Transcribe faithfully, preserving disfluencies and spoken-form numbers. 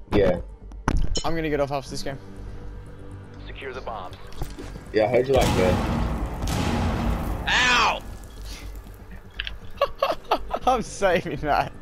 Yeah. I'm gonna get off after this game. Secure the bombs. Yeah, I heard you like that. Ow! I'm saving that.